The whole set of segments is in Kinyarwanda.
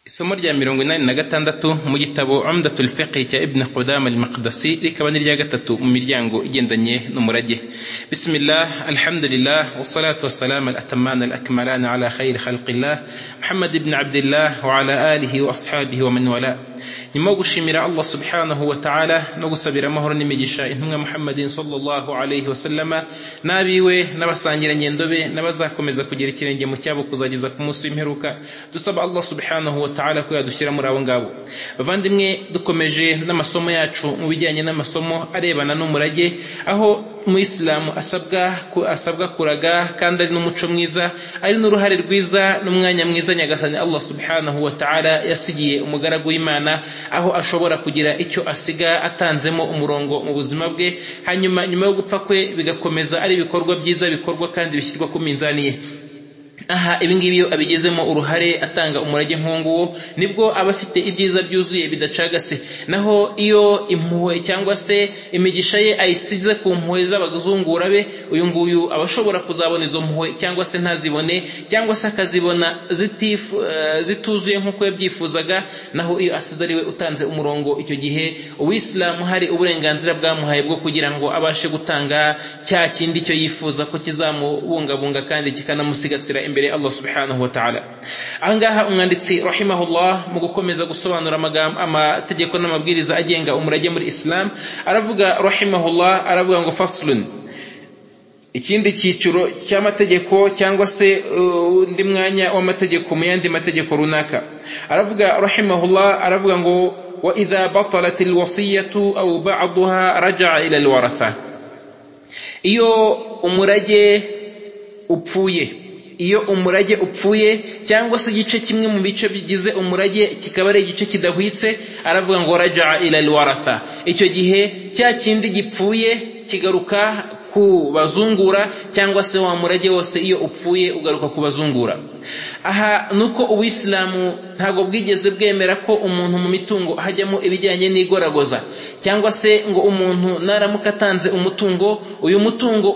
Isomo rya 86 mu gitabo Umdatul Fiqh cya Ibn Qudama al-Maqdisi rikaba ni rya gatatu mu miryango igendanye n'umurage. Bismillah, alhamdulillah, wassalatu wassalamu al-atamman al-akmalan ala khayri khalqillah Muhammad ibn Abdullah wa ala alihi wa ashabihi wa man wala. Nyuma gushimira Allah subhanahu wa ta'ala no gusabira amahoro n'imigisha intumwa Muhammadin sallallahu alayhi wa sallama nabiwe n'abasangira ngendobe n'abazakomeza kugira ikirenge mu cyabo kuzageza ku munsi w'imperuka. Dusaba Allah subhanahu wa ta'ala ko yadushyira muri abo ngabo. Bavandimwe, dukomeje n'amasomo yacu mu bijyanye n'amasomo arebana n'umurage, aho Umuislamu asabwa kuraga kandi ari n'umuco mwiza, ari n'uruhare rwiza n'umwanya mwiza nyagasani Allah subhanahu wa ta'ala yasigiye umugaragu w'Imana, aho ashobora kugira icyo asiga atanzemo umurongo mu buzima bwe, hanyuma nyuma yo gupfa kwe bigakomeza ari ibikorwa byiza bikorwa kandi bishyirwa ku minzani ye. Aha ibingibi iyo abigezemo uruhare atanga umurage nk'uwo nibwo aba afite ibyiza byuzuye bidacagase. Naho iyo impuhwe cyangwa se imigisha ye ayisize ku mpuhwe z'abazungura be, uyu nguyu aba ashobora kuzabona izo mpuhwe cyangwa se ntazibone, cyangwa se akazibona zituzuye nk'uko yabyifuzaga. Naho iyo asize ariwe utanze umurongo, icyo gihe Uwisilamu hari uburenganzira bwamuhaye bwo kugira ngo abashe gutanga cya kindi cyo yifuza ko kizamubungabunga kandi kikanamusigasira imbere Allah subhanahu wa ta'ala. Ahangaha umwanditsi rahimahullah mu gukomeza gusobanura amategeko n'amabwiriza agenga umurage muri Islam aravuga rahimahullah, aravuga ngo faslun, ikindi cyiciro cy'amategeko cyangwa se undi mwanya w'amategeko mu yandi mategeko runaka. Aravuga rahimahullah, aravuga ngo wa idha batalat alwasiyatu aw ba'daha raja'a ila alwaratha. Iyo umurage upfuye cyangwa se igice kimwe mu bice bigize umurage kikaba ari igice kidahwitse, aravuga ngo raja'a ila alwaratha. Icyo gihe cya kindi gipfuye kigaruka ku bazungura, cyangwa se wa murage wose iyo upfuye ugaruka ku bazungura. Aha nuko Uwisilamu ntago bwigeze bwemera ko umuntu mu mitungo hajyamo ibijyanye n'igoragoza, cyangwa se ngo umuntu naramuka atanze umutungo, uyu mutungo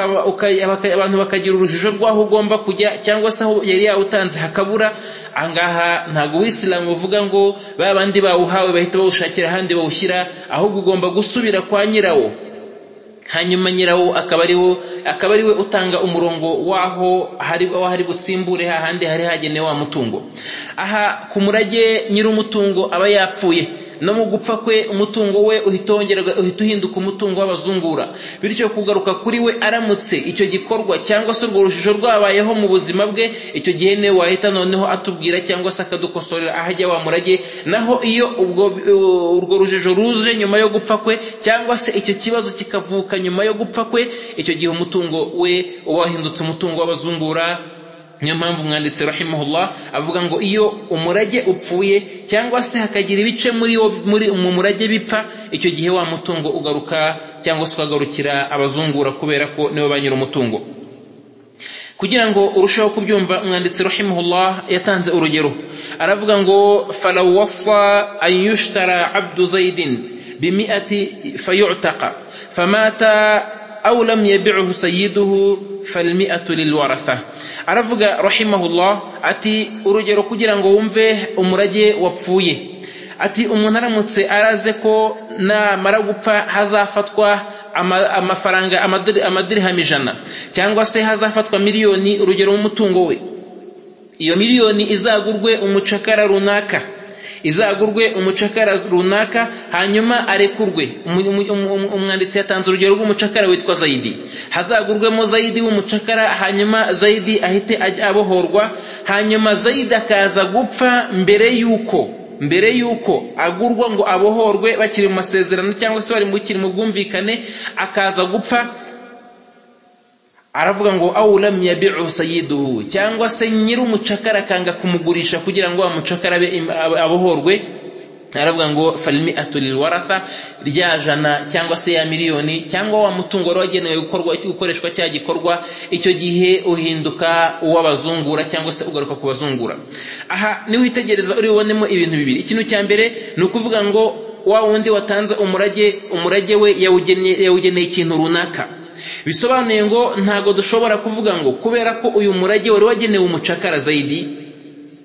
abantu bakagira urujijo rw'aho ugomba kujya, cyangwa se aho yari yawutanze hakabura. Angaha ntago Uwisilamu buvuga ngo babandi bawuhawe bahita bawushakira ahandi bawushyira, ahubwo ugomba gusubira kwa nyirawo, hanyuma nyirawo akaba ari we utanga umurongo waho hari busimbure hahandi hari hagenewe wa mutungo. Aha ku murage nyir'umutungo aba yapfuye, no mu gupfa kwe umutungo we uhita uhinduka umutungo w'abazungura, bityo kugaruka kuri we aramutse icyo gikorwa cyangwa se urwo rujijo rwabayeho mu buzima bwe, icyo gihe ne wahita noneho atubwira cyangwa se akadukosorera ahajya wa murage. Naho iyo urwo rujijo ruje nyuma yo gupfa kwe, cyangwa se icyo kibazo kikavuka nyuma yo gupfa kwe, icyo gihe umutungo we uba wahindutse umutungo w'abazungura. Niyo mpamvu umwanditsi rahimahullah avuga ngo iyo umurage upfuye cyangwa se hakagira ibice mu murage bipfa, icyo gihe wa mutungo ugaruka cyangwa se ukagarukira abazungura, kubera ko nibo ba nyir'umutungo. Kugira ngo urushaho kubyumva, umwanditsi rahimahullah yatanze urugero, aravuga ngo falaw wassa an yushtara abdu zaidin bi100 fayu'taqa famata aw lam yabi'hu sayyiduhu fal100 lilwaratha. Aravuga rahimahullah ati urugero kugira ngo wumve umurage wapfuye, ati umuntu aramutse araze ko namara gupfa hazafatwa amafaranga amadirham 100, cyangwa se hazafatwa miliyoni, urugero mu mutungo we, iyo miliyoni izagurwe umucakara runaka hanyuma arekurwe. Umwanditsi yatanze urugero rw'umucakara witwa Zaidi, hazagurwemo Zaidi w'umucakara, hanyuma Zaidi ahite abohorwa, hanyuma Zaidi akaza gupfa mbere yuko agurwa ngo abohorwe, bakiri mu masezerano cyangwa se bari mu bwumvikane, akaza gupfa. Aravuga ngo aw lam yabi'u sayyiduhu, cyangwa se nyir'umucakara akanga kumugurisha kugira ngo amucakara abohorwe. Aravuga ngo fal100 lilwaratha, rya jana cyangwa se ya miliyoni cyangwa wa mutungo wari wagenewe gukoreshwa cya gikorwa, icyo gihe uhinduka uw'abazungura cyangwa se ugaruka ku bazungura. Aha ni witegereza uri bubonemo ibintu bibiri. Ikintu cya mbere ni ukuvuga ngo wa wundi watanze umurage we yawugeneye ikintu runaka, bisobanuye ngo ntago dushobora kuvuga ngo kubera ko uyu murage wari wagenewe umucakara Zaidi,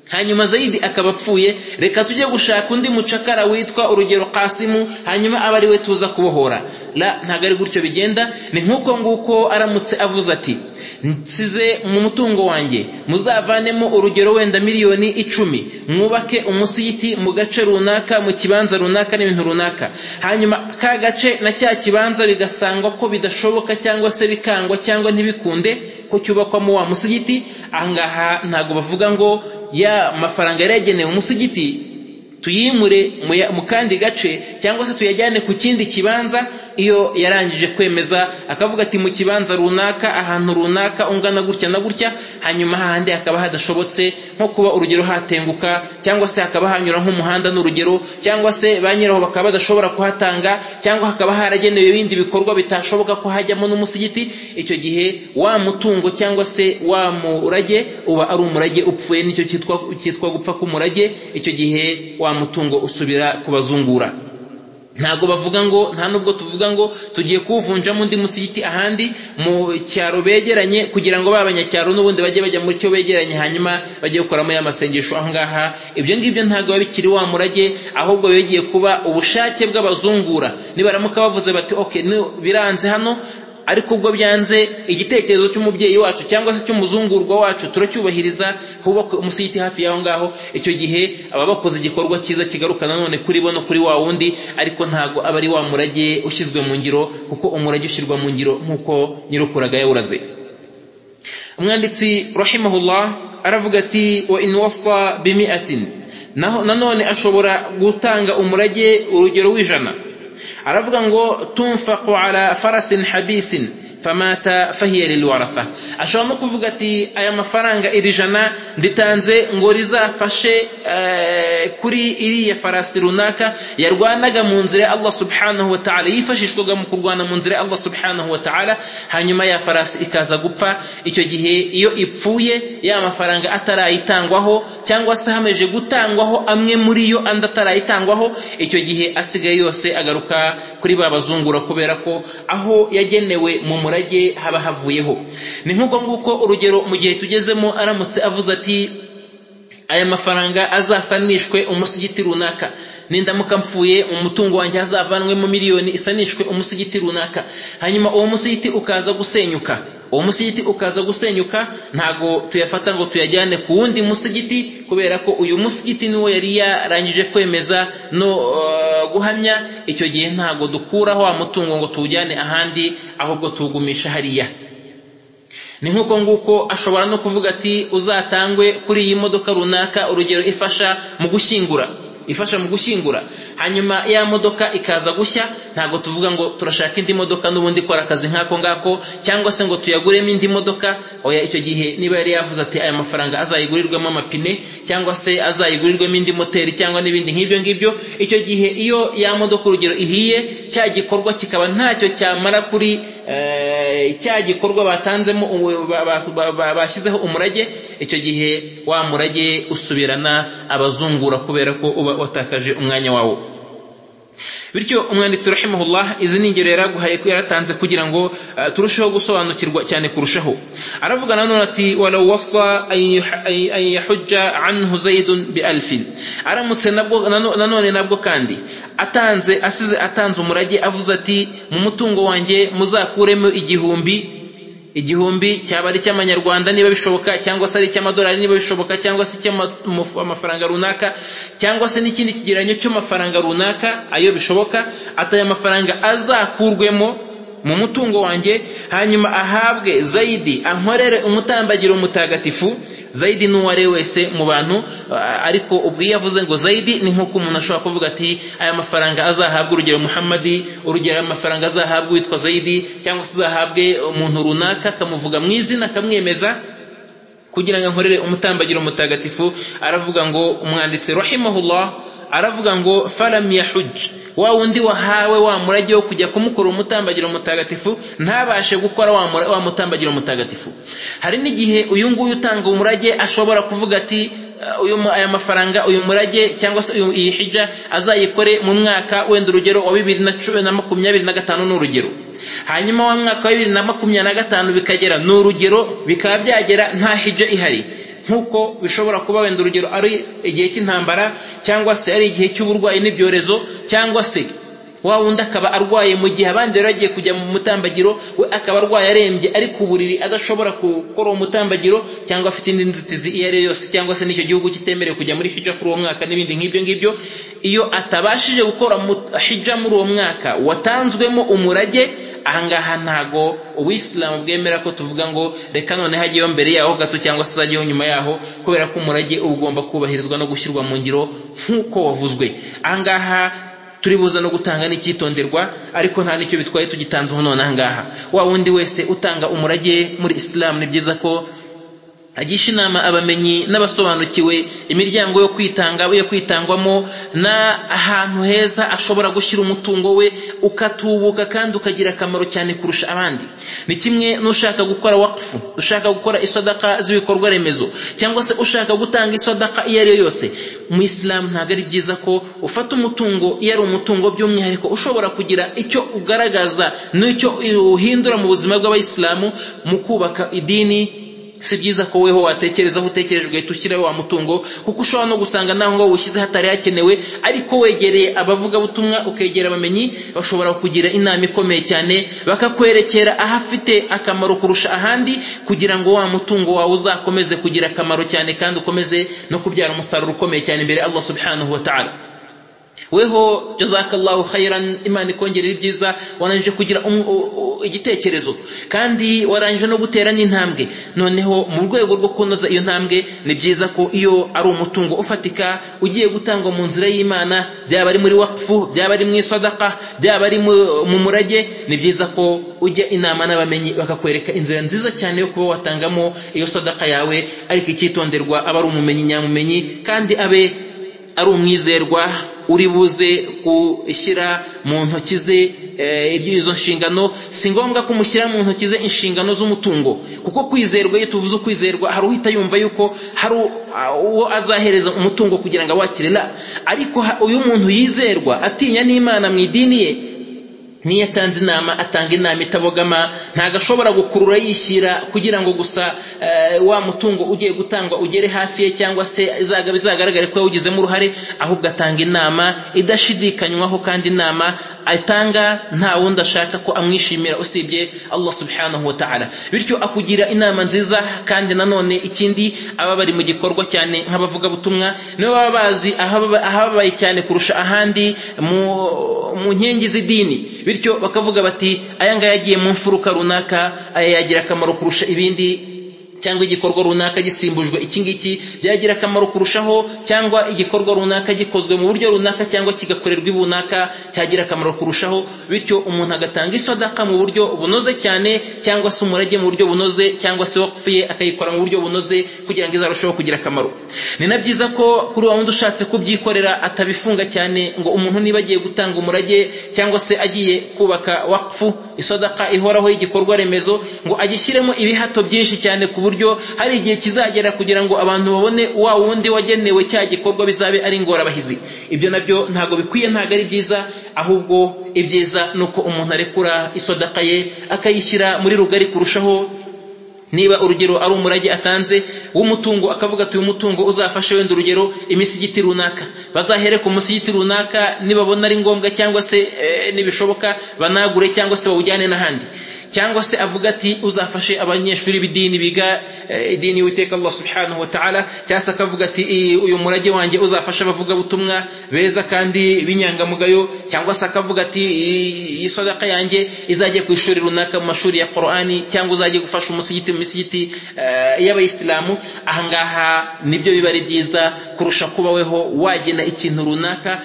hanyuma Zaidi akaba apfuye, reka tujye gushaka undi mucakara witwa urugero Qasimu, hanyuma aba ari we tuza kubohora. La, ntago ari gutyo bigenda. Ni nkuko nguko aramutse avuze ati nsize mu mutungo wanjye muzavanemo urugero wenda miliyoni 10, mwubake umusigiti mu gace runaka, mu kibanza runaka n'ibintu runaka, hanyuma ka gace na cya kibanza bigasangwa ko bidashoboka cyangwa se bikangwa cyangwa ntibikunde ko cyubakwamo wa musigiti, ahangaha ntago bavuga ngo ya mafaranga yagenewe umusigiti tuyimure mu kandi gace cyangwa se tuyajyane ku kindi kibanza. Iyo yarangije kwemeza akavuga ati mu kibanza runaka ahantu runaka ungana gutya na gutya, hanyuma hahandi hakaba hadashobotse nko kuba urugero hatenguka, cyangwa se hakaba hanyura nk'umuhanda n'urugero, cyangwa se banyiraho bakaba badashobora kuhatanga, cyangwa hakaba haragenewe ibindi bikorwa bitashoboka ko hajyamo n'umusigiti, icyo gihe wa mutungo cyangwa se wa murage uba ari umurage upfuye, nicyo cyitwa gupfa k'umurage. Icyo gihe wa mutungo usubira kubazungura. Ntago bavuga ngo, nta nubwo tuvuga ngo tugiye kuvunjamo undi musigiti ahandi mu cyaro begeranye kugira ngo babanyacyaro n'ubundi bajye bajya mu cyo begeranye hanyuma bajye gukoramo y'amasengesho. Ahangaha ibyo ngibyo ntago babikiri wa murage, ahubwo bigiye kuba ubushake bw'abazungura. Nibaramuka bavuze bati okay biranze hano, ariko ubwo byanze igitekerezo cy'umubyeyi wacu cyangwa se cy'umuzungurwa wacu turacyubahiriza, hubaka umusigiti hafi yaho ngaho, icyo gihe aba bakoze igikorwa cyiza kigaruka nanone kuri bo no kuri wa wundi, ariko ntago aba ari wa murage ushyizwe mu ngiro, kuko umurage ushyirwa mu ngiro nk'uko nyirukuraga yawuraze. Umwanditsi rahimahullah aravuga ati wa in wasa bi 100, nanone ashobora gutanga umurage urugero w'ijana. Aravuga ngo tunfaqu ala farasin habisin famata fahiya lilwaratha. Ashobora no kuvuga ati aya mafaranga irijana nditanze ngo rizafashe kuri iriya farasi runaka yarwanaga mu nzira ya Allah subhanahu wa ta'ala, yifashishwaga mu kurwana mu nzira ya Allah subhanahu wa ta'ala, hanyuma ya farasi ikaza gupfa. Icyo gihe iyo ipfuye ya mafaranga atarayitangwaho cyangwa se hameje gutangwaho amwe muri yo andi atarayitangwaho, icyo gihe asigaye yose agaruka kuri babazungura, kubera ko aho yagenewe mu murage haba havuyeho. Ni nkuko nguko urugero mu gihe tugezemo aramutse avuze ati aya mafaranga azasanishwe umusigiti runaka, nindamuka mpfuye umutungo wanjye hazavanwemo miliyoni isanishwe umusigiti runaka, hanyuma uwo musigiti ukaza gusenyuka. Uwo musigiti ukaza gusenyuka, ntago tuyafata ngo tuyajyane ku wundi musigiti, kubera ko uyu musigiti niwo yari yarangije kwemeza no guhamya. Icyo gihe ntago dukuraho wa mutungo ngo tuwujyane ahandi, ahubwo tuwugumisha hariya. Ni nkuko nguko ashobora no kuvuga ati uzatangwe kuri iyi modoka runaka, urugero ifasha mu gushyingura, hanyuma ya modoka ikaza gushya, ntago tuvuga ngo turashaka indi modoka n'ubundi ikora akazi nk'ako ngako, cyangwa se ngo tuyaguremo indi modoka. Oya, icyo gihe niba yari yavuze ati aya mafaranga azayigurirwemo amapine, cyangwa se azayigurirwemo indi moteri cyangwa n'ibindi nk'ibyo ngibyo, icyo gihe iyo ya modoka urugero ihiye, cya gikorwa kikaba ntacyo cyamara kuri cya gikorwa batanzemo bashyizeho umurage, icyo gihe wa murage usubirana abazungura, kubera ko uba watakaje umwanya wawo. Bityo umwanditsi rahimahullah izi ni ingero yaraguhaye ko yaratanze kugira ngo turusheho gusobanukirwa cyane kurushaho. Aravuga nanone ati walau wasa an yahujja anhu zaidun bi 1000. Aramutse nanone nabwo kandi asize atanze umurage avuze ati mu mutungo wanjye muzakuremo igihumbi cyaba ari cy'amanyarwanda niba bishoboka, cyangwa se ari cy'amadolari niba bishoboka, cyangwa se cy'amafaranga runaka, cyangwa se n'ikindi kigereranyo cy'amafaranga runaka, ayo bishoboka, ataya amafaranga azakurwemo mu mutungo wanjye, hanyuma ahabwe Zaidi ankorere umutambagiro mutagatifu. Zaidi n'uware wese mu bantu, ariko ubwo yavuze ngo Zaidi ni nkuko umuntu ashobora kuvuga ati aya mafaranga azahabwe urugero Muhammadi, urugero amafaranga azahabwe witwa Zaidi, cyangwa se azahabwe umuntu runaka, kamuvuga mu izina kamwemeza kugira ngo ankorere umutambagiro mutagatifu. Aravuga ngo umwanditsi rahimahullah aravuga ngo falam yahuj, wa wundi wahawe wa murage wo kujya kumukora umutambagiro mutagatifu ntabashe gukora wa mutambagiro mutagatifu. Hari n'igihe uyu nguyu utanga umurage ashobora kuvuga ati aya mafaranga uyu murage cyangwa se iyi hija azayikore mu mwaka wenda urugero wa 2025 n'urugero, hanyuma wa mwaka wa 2025 bikagera n'urugero bikaba byagera nta hija ihari, nkuko bishobora kuba wenda urugero ari igihe cy'intambara cyangwa se ari igihe cy'uburwayi n'ibyorezo cyangwa se wa wundi akaba arwaye mu gihe abandi baragiye kujya mu mutambagiro, we akaba arwaye arembye ari ku buriri adashobora gukora umutambagiro cyangwa afite indi nzitizi iyo ari yose, cyangwa se n'icyo gihugu kitemerewe kujya muri hijja kuri uwo mwaka n'ibindi nk'ibyo ngibyo. Iyo atabashije gukora hijja muri uwo mwaka watanzwemo umurage, ahangaha ntago Ubuislamu bwemera ko tuvuga ngo reka none hagiyeho mbere yaho gato cyangwa se zagiyeho nyuma yaho, kubera ko umurage ugomba kubahirizwa no gushyirwa mu ngiro nk'uko wavuzwe. Ahangaha turi buza no gutanga n'icyitonderwa, ariko nta nicyo bitwaye tugitanzeho none ahangaha. Wa wundi wese utanga umurage muri Islam ni byiza ko agisha inama abamenyi n'abasobanukiwe imiryango yo kwitangwamo na ahantu heza ashobora gushyira umutungo we ukatubuka kandi ukagira akamaro cyane kurusha abandi. Ni kimwe n'ushaka gukora waqfu, ushaka gukora isadaka z'ibikorwa remezo, cyangwa se ushaka gutanga isadaka iyo ari yo yose. Mu Islam ntabwo ari byiza ko ufata umutungo iyo ari umutungo by'umwihariko ushobora kugira icyo ugaragaza n'icyo uhindura mu buzima bw'abayisilamu mu kubaka idini. Si byiza ko weho watekereza aho utekereje ugahita ushyiraho wa mutungo, kuko ushobora no gusanga naho ngo wushyize hatari hakenewe, ariko wegereye abavuga butumwa ukegera abamenyi bashobora kugira inama ikomeye cyane, bakakwerekera ahafite akamaro kurusha ahandi, kugira ngo wa mutungo wawe uzakomeze kugira akamaro cyane kandi ukomeze no kubyara umusaruro ukomeye cyane imbere Allah subhanahu wa ta'ala. Weho jazakallahu khairan, Imana ikongerera ibyiza, warangije kugira igitekerezo kandi warangije no gutera n'intambwe. Noneho mu rwego rwo kunoza iyo ntambwe, ni byiza ko iyo ari umutungo ufatika ugiye gutangwa mu nzira y'Imana, byaba ari muri waqfu, byaba ari mu sadaka, byaba ari mu murage, ni byiza ko ujya inama n'abamenyi bakakwereka inzira nziza cyane yo kuba watangamo iyo sadaka yawe. Ariko icyitonderwa, aba ari umumenyi nyamumenyi kandi abe ari umwizerwa uri buze gushyira mu ntoki ze izo nshingano. Si ngombwa ko umushyira mu ntoki ze inshingano z'umutungo, kuko kwizerwa, iyo tuvuze ukwizerwa, hari uhita yumva yuko hari uwo azahereza umutungo kugira ngo awakire. Ariko uyu muntu yizerwa atinya n'Imana mu idini ye, niyo atanze inama atanga inama itabogama, ntago ashobora gukurura yishyira kugira ngo gusa wa mutungo ugiye gutangwa ugere hafi ye, cyangwa se bizagaragare ko yawugizemo uruhare, ahubwo atanga inama idashidikanywaho, kandi inama atanga nta wundi ashaka ko amwishimira usibye Allah subhanahu wa ta'ala. Bityo akugira inama nziza. Kandi nanone ikindi, aba bari mu gikorwa cyane nk'abavuga butumwa, nibo baba bazi ahababaye cyane kurusha ahandi mu nkingi z'idini, bityo bakavuga bati aya ngaya yagiye mu mfuruka runaka, aya yagira akamaro kurusha ibindi, cyangwa igikorwa runaka gisimbujwe iki ngiki byagira akamaro kurushaho, cyangwa igikorwa runaka gikozwe mu buryo runaka cyangwa kigakorerwa ibunaka cyagira akamaro kurushaho. Bityo umuntu agatanga isadaka mu buryo bunoze cyane, cyangwa se umurage mu buryo bunoze, cyangwa se waqfiye akayikora mu buryo bunoze kugira ngo izarusheho kugira akamaro. Ni na byiza ko kuri wa wundi ushatse kubyikorera atabifunga cyane, ngo umuntu niba agiye gutanga umurage cyangwa se agiye kubaka waqfu, isadaka ihoraho y'igikorwa remezo, ngo agishyiremo ibihato byinshi cyane ku buryo hari igihe kizagera kugira ngo abantu babone wa wundi wagenewe cya gikorwa bizabe ari ingorabahizi. Ibyo nabyo ntago bikwiye, ntago ari byiza, ahubwo ibyiza nuko umuntu arekura isadaka ye akayishyira muri rugari kurushaho. Niba urugero ari umurage atanze w'umutungo, akavuga ati uyu mutungo uzafashe wenda urugero imisigiti runaka, bazahere ku musigiti runaka, nibabona ari ngombwa cyangwa se nibishoboka banagure cyangwa se bawujyane n'ahandi. Cyangwa se avuga ati uzafashe abanyeshuri b'idini biga idini y'Uwiteka Allah subhanahu wa ta'ala, cyangwa se akavuga ati uyu murage wanjye uzafasha abavuga butumwa beza kandi binyangamugayo, cyangwa se akavuga ati iyi sadaka yanjye izajye ku ishuri runaka mu mashuri ya Qur'ani, cyangwa uzajye gufasha umusigiti mu misigiti y'abayisilamu. Ahangaha nibyo biba ari byiza kurusha kuba weho wagena ikintu runaka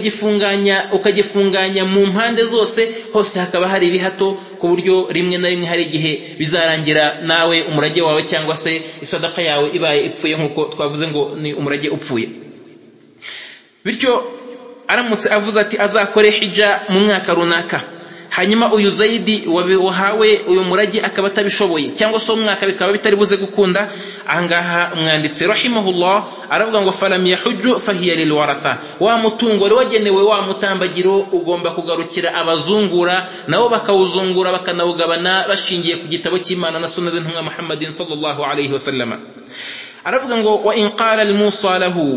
ukagifunganya mu mpande zose, hose hakaba hari ibihato, ku buryo rimwe na rimwe hari igihe bizarangira nawe umurage wawe cyangwa se isadaka yawe ibaye ipfuye, nk'uko twavuze ngo ni umurage upfuye. Bityo aramutse avuze ati azakore hijja mu mwaka runaka, hanyuma uyu Zaidi wahawe uyu murage akaba atabishoboye, cyangwa se umwaka bikaba bitari buze gukunda, ahangaha umwanditsi rahimahullah aravuga ngo falam yahujju fahiya lilwaratha, wa mutungo wari wagenewe wa mutambagiro ugomba kugarukira abazungura, nabo bakawuzungura bakanawugabana bashingiye ku gitabo cy'Imana na sunna z'intumwa Muhammadin sallallahu alayhi wasallam. aravuga ngo wa in qala al-musa lahu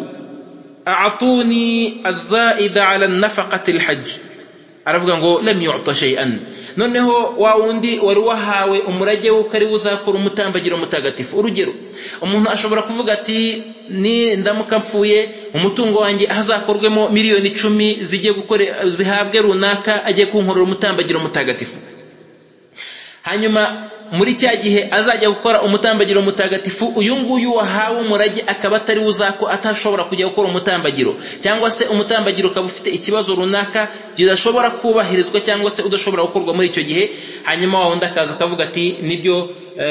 a'tuni az-za'ida 'ala an-nafaqati al-hajj, aravuga ngo lam yu'ta shay'an. noneho wa wundi wari wahawe umurage wo kari uzakora umutambagiro mutagatifu. urugero, umuntu ashobora kuvuga ati ni ndamuka mpfuye umutungo wanjye hazakorwemo miliyoni 10 zigiye zihabwe runaka agiye kunkorera umutambagiro mutagatifu. hanyuma muri cya gihe azajya gukora umutambagiro mutagatifu, uyu nguyu wahawe umurage akaba atari uzako atashobora kujya gukora umutambagiro, cyangwa se umutambagiro ukaba ufite ikibazo runaka kidashobora kubahirizwa cyangwa se udashobora gukorwa muri icyo gihe. hanyuma wa wundi akaza akavuga ati nibyo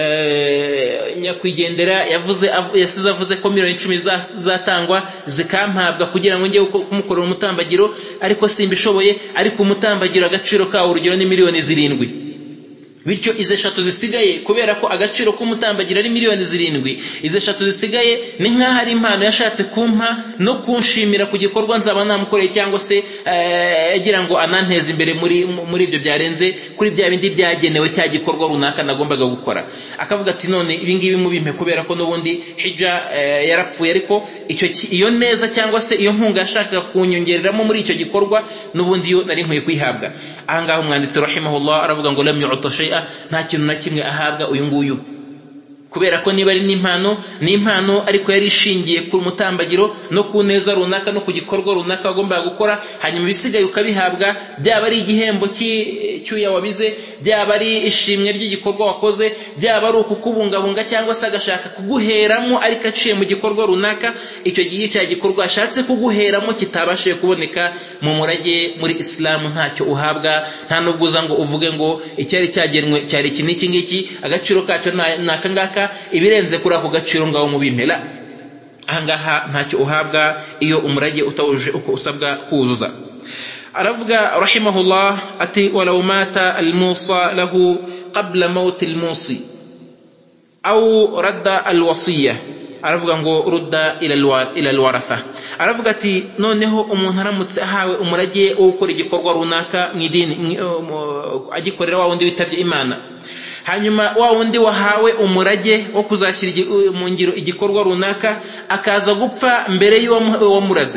nyakwigendera yasize avuze ko miliyoni 10 zatangwa zikampabwa kugira ngo njye kumukorera umutambagiro, ariko simbishoboye, ariko umutambagiro agaciro kawo urugero ni miliyoni 7. bityo ize 3 zisigaye, kubera ko agaciro k'umutambagira ari miliyoni 7, ize 3 zisigaye ni nkaho ari impano yashatse kumpa no kunshimira ku gikorwa nzaba namukoreye, cyangwa se yagira ngo ananteze imbere muri ibyo byarenze kuri bya bindi byagenewe cya gikorwa runaka nagombaga gukora. akavuga ati none ibi ngibi mubimpe, kubera ko n'ubundi hija yarapfuye, ariko iyo neza cyangwa se iyo nkunga yashakaga kunyongereramo muri icyo gikorwa n'ubundi yo nari nkwiye kwihabwa. ahangaho umwanditsi rahimahullah aravuga ngo lam yu'ta shay'a, nta kintu na kimwe ahabwa uyu nguyu, kubera ko niba ari n'impano ariko yari ishingiye ku mutambagiro no ku neza runaka no ku gikorwa runaka agomba gukora, hanyuma bisigaye ukabihabwa, byaba ari igihembo cy'uya wabize, byaba ari ishimwe ry'igikorwa wakoze, byaba ari ukukubungabunga cyangwa se agashaka kuguheramo ariko aciye mu gikorwa runaka. icyo gihe cya gikorwa ashatse kuguheramo kitabashije kuboneka mu murage muri Islamu ntacyo uhabwa, nta nubwo uza ngo uvuge ngo icyari cyagenwe cyari iki n'iki ngiki, agaciro kacyo naka ngaka, ibirenze kuri ako gaciro ngaho mu bimpera. ahangaha ntacyo uhabwa iyo umurage utawuje uko usabwa kuzuza. aravuga rahimahullah ati walau mata al-musa lahu qabla maut al-musi aw radda al-wasiyya, aravuga ngo rudda ila al-waratha. aravuga ati noneho umuntu aramutse ahawe umurage wo gukora igikorwa runaka mu idini, agikorera wa wundi witabye Imana, hanyuma wa wundi wahawe umurage wo kuzashyira mu ngiro igikorwa runaka akaza gupfa mbere y'uwamuraze.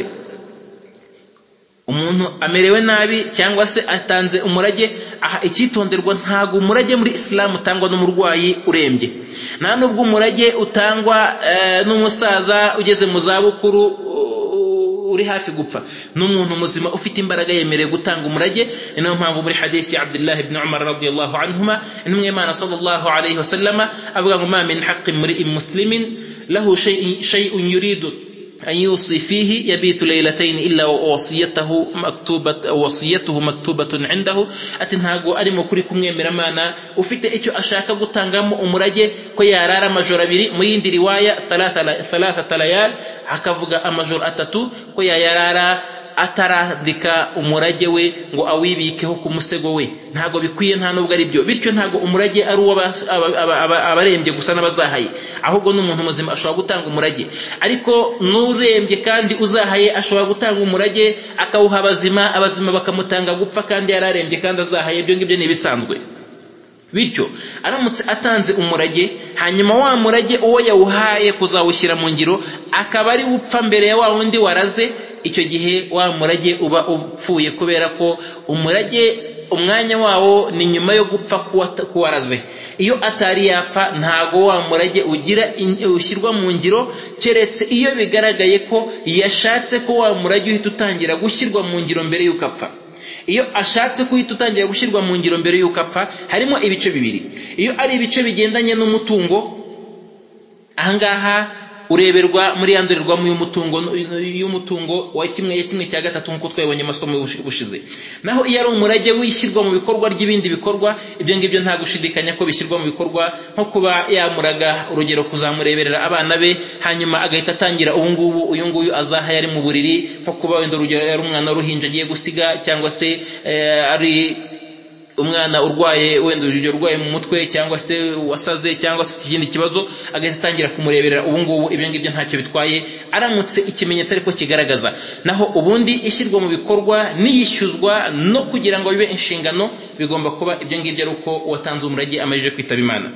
umuntu amerewe nabi cyangwa se atanze umurage, icyitonderwa ntago umurage muri Islam utangwa n'umurwayi urembye, nta nubwo umurage utangwa n'umusaza ugeze mu zabukuru uri hafi gupfa. n'umuntu muzima ufite imbaraga yemerewe gutanga umurage. niyo mpamvu muri hadithi ya Abdullah ibn Umar radiyallahu anhuma, intumwa y'Imana sallallahu alayhi wasallama avuga ngo ma min haqqin mri'in muslimin lahu shay'un yuridu an yusi fihi yabitu laylatayn illa wasiyatuhu maktubatun indahu. ati ntago arimo kuri kumwemera Imana ufite icyo ashaka gutangamo umurage ko yarara amajoro 2, mu yindi riwaya thalatha layal akavuga amajoro 3 ko yarara atarandika umurage we ngo awibikeho ku musego we. ntago bikwiye, nta nubwo ari byo. bityo ntago umurage ari abarembye gusa n'abazahaye, ahubwo n'umuntu muzima ashobora gutanga umurage. ariko n'urembye kandi uzahaye ashobora gutanga umurage akawuha abazima bakamutanga gupfa kandi yararembye kandi azahaye. ibyo ngibyo ni bisanzwe. bityo aramutse atanze umurage, hanyuma wa murage uwo yawuhaye kuzawushyira mu ngiro akaba ari upfa mbere ya wa wundi waraze, icyo gihe wa murage uba upfuye, kubera ko umurage umwanya wawo ni nyuma yo gupfa kuwaraze. iyo atari yapfa ntago wa murage ushyirwa mu ngiro, keretse iyo bigaragaye ko yashatse ko wa murage uhita utangira gushyirwa mu ngiro mbere y'uko apfa. iyo ashatse kuhita utangira gushyirwa mu ngiro mbere y'uko apfa, harimo ibice bibiri. iyo ari ibice bigendanye n'umutungo, ahangaha ureberwa muri yandurirwamo y'umutungo wa kimwe cya gatatu nk'uko twabonye amasomo bushize. naho iyo ari umurage wishyirwa mu bikorwa ry'ibindi bikorwa, ibyo ngibyo nta gushidikanya ko bishyirwa mu bikorwa, nko kuba yamuraga urugero kuzamureberera abana be, hanyuma agahita atangira uyu nguyu azaha yari mu buriri, nko kuba wenda urugero yari umwana w'uruhinja agiye gusiga, cyangwa se ari umwana urwaye, wenda urwaye mu mutwe cyangwa se wasaze cyangwa se ufite ikindi kibazo, agahita atangira kumureberera. ibyo ngibyo ntacyo bitwaye aramutse ikimenyetso ariko kigaragaza. naho ubundi ishyirwa mu bikorwa n'iyishyuzwa no kugira ngo bibe inshingano bigomba kuba ibyo ngibyo ari uko watanze umurage amajije kwitaba Imana.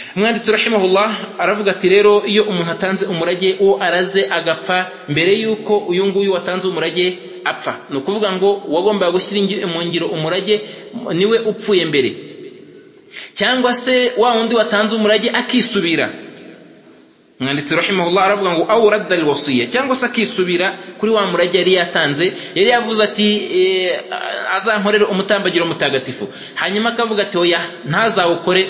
umwanditsi rahimahullah aravuga ati rero iyo umuntu atanze umurage uwo araze agapfa mbere yuko uyu nguyu watanze umurage apfa, no kuvuga ngo wagomba gushyira mu ngiro umurage niwe upfuye mbere, cyangwa se wa wundi watanze umurage akisubira. umwanditsi rahimahullah aravuga ngo aw radda alwasiya, cyangwa se akisubira kuri wa murage yari yatanze, yari yavuze ati azankorera umutambagiro mutagatifu, hanyuma akavuga ati oya ntazawukore,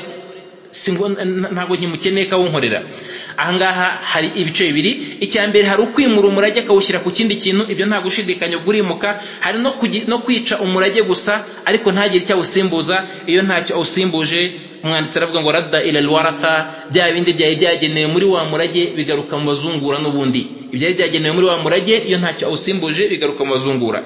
ntabwo nkimukeneye kawunkorera. ahangaha hari ibice bibiri. icyambere hari ukwimura umurage akawushyira ku kindi kintu, ibyo nta gushidikanya burimuka. hari no kwica umurage gusa ariko ntagire icyo awusimbuza, iyo ntacyo awusimbuje umwanditsi aravuga ngo radda ila alwaratha, bya bindi byari byagenewe muri wa murage bigaruka mu bazungura n'ubundi. ibyari byagenewe muri wa murage iyo ntacyo awusimbuje bigaruka mu bazungura.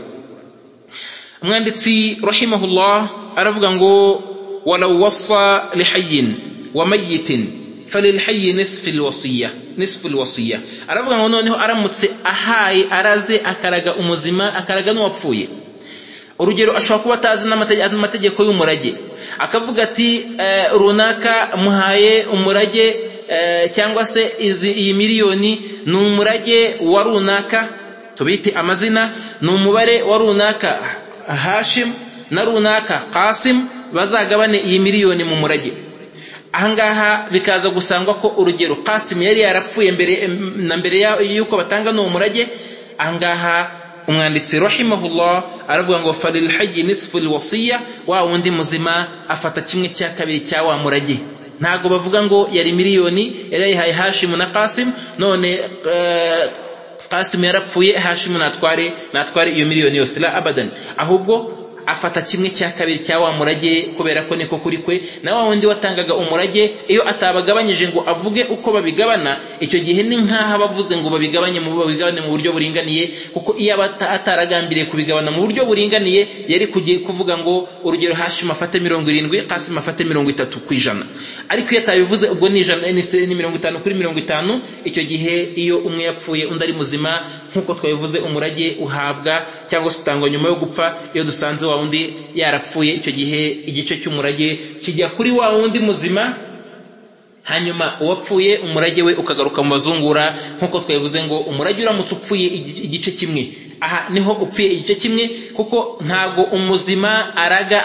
umwanditsi rahimahullah aravuga ngo walau wassa lihayyin wa mayyitin falilhayyi nisfu alwasiyya, aravuga ngo noneho aramutse ahaye araze akaraga umuzima akaraga n'uwapfuye. urugero ashobora kuba atazi n'amategeko y'umurage, akavuga ati runaka muhaye umurage cyangwa se iyi miliyoni ni umurage wa runaka, tubite amazina, ni umubare wa runaka Hashim na runaka Qasim bazagabane iyi miliyoni mu murage. ahangaha bikaza gusangwa ko urugero Qasim yari yarapfuye mbere yuko batanga no murage. ahangaha umwanditsi rahimahullah aravuga ngo falil hayy nisfu alwasiyya, wa wundi muzima afata kimwe cya kabiri cya wa murage. ntago bavuga ngo yari miliyoni yari yahaye Hashim na Qasim, none Qasim yarapfuye Hashim natware iyo miliyoni yose, la abadan, ahubwo afata kimwe cya kabiri cya wa murage, kubera ko niko kuri kwe. na wa wundi watangaga umurage iyo atabagabanyije ngo avuge uko babigabana, icyo gihe ni nkaho abavuze ngo babigabane mu buryo buringaniye, kuko iyo ataragambiriye kubigabana mu buryo buringaniye yari kuvuga ngo urugero Hashim afate 70, Qasim afate 30%. ariko iyo atabivuze ubwo ni 50 kuri 50. icyo gihe iyo umwe yapfuye undi ari muzima, nkuko twabivuze umurage uhabwa cyangwa se utangwa nyuma yo gupfa. iyo dusanze wa wundi yarapfuye, icyo gihe igice cy'umurage kijya kuri wa wundi muzima, hanyuma uwapfuye umurage we ukagaruka mu bazungura. nkuko twabivuze ngo umurage uramutse upfuye igice kimwe, aha niho upfuye igice kimwe, kuko ntago umuzima araga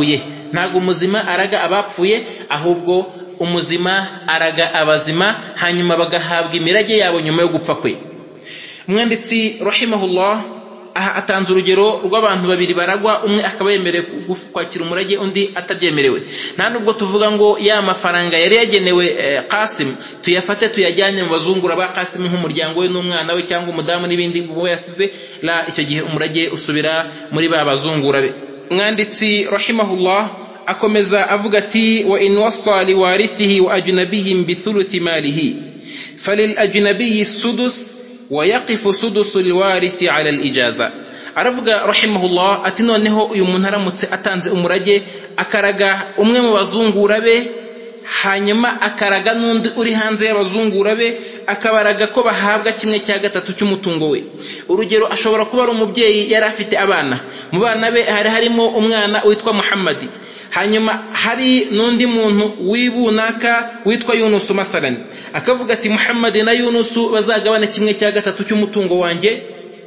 abapfuye, ahubwo umuzima araga abazima, hanyuma bagahabwa imirage yabo nyuma yo gupfa kwe. umwanditsi rahimahullah aha atanze urugero rw'abantu babiri baragwa, umwe akaba yemerewe kwakira umurage undi atabyemerewe. nta nubwo tuvuga ngo ya mafaranga yari yagenewe Qasim tuyafate tuyajyanye mu bazungura ba Qasim nk'umuryango we n'umwana we cyangwa umudamu n'ibindi ngo yasize, la, icyo gihe umurage usubira muri ba bazungura be. umwanditsi rahimahullah akomeza avuga ati wa in wassa li warithihi wa ajnabihim bi thuluthi malihi falil ajnabiyyi sudus wa yaqifu sudusu liwarithi ala alijaza. aravuga rahimahullah ati noneho uyu muntu aramutse atanze umurage akaraga umwe mu bazungura be, hanyuma akaraga n'undi uri hanze y'abazungura be, akabaraga ko bahabwa 1/3 cy'umutungo we. urugero ashobora kuba ari umubyeyi yari afite abana, mu bana be harimo umwana witwa Muhammad, hanyuma hari n'undi muntu wibunaka witwa Yunus mathalan, akavuga ati Muhammad na Yunus bazagabana 1/3 cy'umutungo wanjye.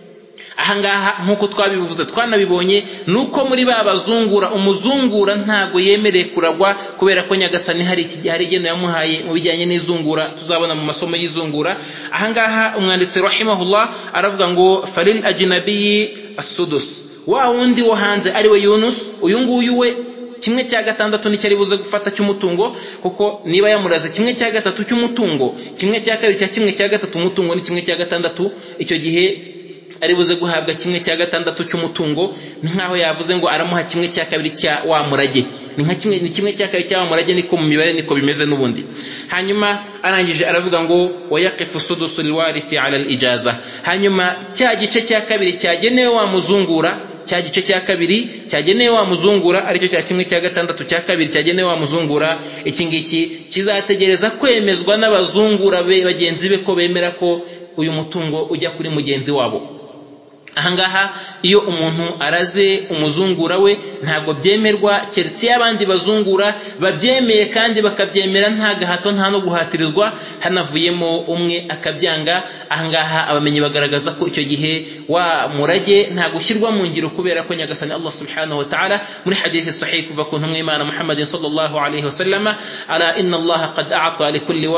ahangaha nkuko twabivuze twanabibonye nuko muri ba bazungura umuzungura ntago yemereye kuragwa, kubera ko nyagasani hari igeno yamuhaye mu bijyanye n'izungura, tuzabona mu masomo y'izungura. ahangaha umwanditsi rahimahullah aravuga ngo falil ajnabi as-sudus, wa wundi wo hanze ari we Yunus, uyu nguyu we 1/6 nicyo ari buze gufata cy'umutungo, kuko niba yamuraze 1/3 cy'umutungo, 1/2 cya 1/3 umutungo ni 1/6, icyo gihe ari buze guhabwa 1/6 cy'umutungo. nkaho yavuze ngo aramuha 1/2 cya wa murage, ni 1/2 cya wa murage, niko mu mibare niko bimeze n'ubundi. hanyuma arangije aravuga ngo wayaqifu sudusul liwarithi ala alijaza, hanyuma cya gice cya kabiri cyagenewe wa muzungura, cya gice cya kabiri cyagenewe wa muzungura aricyo cya 1/6 cya kabiri cyagenewe wa muzungura, iki ngiki kizategereza kwemezwa n'abazungura be bagenzi be ko bemera ko uyu mutungo ujya kuri mugenzi wabo. ahangaha iyo umuntu araze umuzungura we ntabwo byemerwa keretse abandi bazungura babyemeye kandi bakabyemera nta gahato nta no guhatirizwa hanavuyemo umwe akabyanga. Ahangaha abamenyi bagaragaza ko icyo gihe wa murage nta gushyirwa mu ngiro kubera ko nyagasani Allah subhanahu wa ta'ala muri hadithi sahih kuva ku ntumwa y'Imana Muhammadin sallallahu alayhi wa sallam ala inna Allah qad a'ta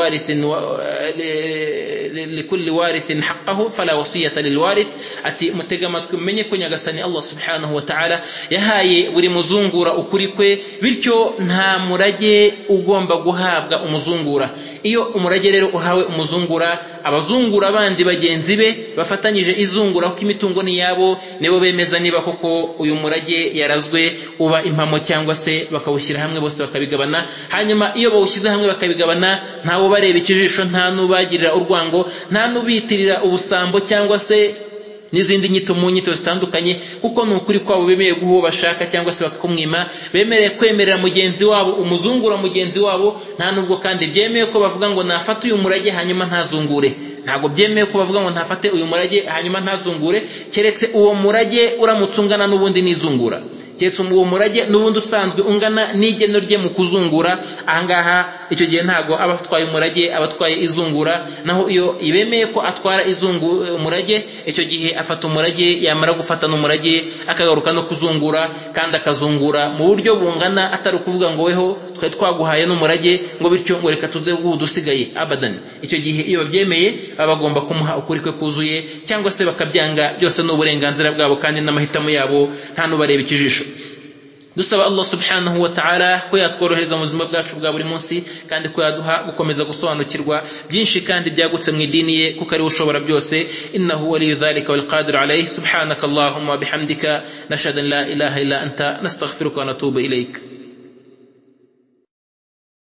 likulli warithin haqqahu fala wasiyata lilwarith. Ati mutega amatwi mumenye ko nyagasani Allah subhanahu wa ta'ala yahaye buri muzungura ukuri kwe, bityo nta murage ugomba guhabwa umuzungura. Iyo umurage rero uhawe umuzungura, abazungura bandi bagenzi be bafatanyije izungura ko imitungo ni yabo, nibo bemeza niba koko uyu murage yarazwe uba impamo cyangwa se bakawushyira hamwe bose bakabigabana. Hanyuma iyo bawushyize hamwe bakabigabana, ntawo bareba ikijisho, nta nubagirira urwango, nta nubitirira ubusambo cyangwa se n'izindi nyito mu nyito zitandukanye, kuko ni ukuri kwabo bemeye guha uwo bashaka cyangwa se bakakumwima, bemereye kwemerera mugenzi wabo umuzungura mugenzi wabo. Nta nubwo kandi byemeye ko bavuga ngo nafate uyu murage hanyuma ntazungure, ntabwo byemeye ko bavuga ngo ntafate uyu murage hanyuma ntazungure, keretse uwo murage uramutse ungana n'ubundi n'izungura, keretse uwo murage n'ubundi usanzwe ungana n'igeno rye mu kuzungura. Ahangaha icyo gihe ntago aba atwaye umurage, aba atwaye izungura. Naho iyo ibemeye ko atwara umurage, icyo gihe afata umurage, yamara gufata n'umurage akagaruka no kuzungura, kandi akazungura mu buryo bungana, atari ukuvuga ngo weho twari twaguhaye n'umurage ngo bityo ngo reka tuze udusigaye, abadan. Icyo gihe iyo babyemeye baba bagomba kumuha ukuri kwe kuzuye, cyangwa se bakabyanga, byose n'uburenganzira bwabo kandi n'amahitamo yabo, nta nubareba ikijisho. Dusaba Allah subhanahu wa ta'ala ko yatworohereza mu buzima bwacu bwa buri munsi, kandi ko yaduha gukomeza gusobanukirwa byinshi kandi byagutse mu idini ye, kuko ari ushobora byose. Innahu waliyyu dhalika wal qadir alayhi. Subhanaka Allahumma bihamdika nashhadu an la ilaha illa anta nastaghfiruka wa natubu ilayk.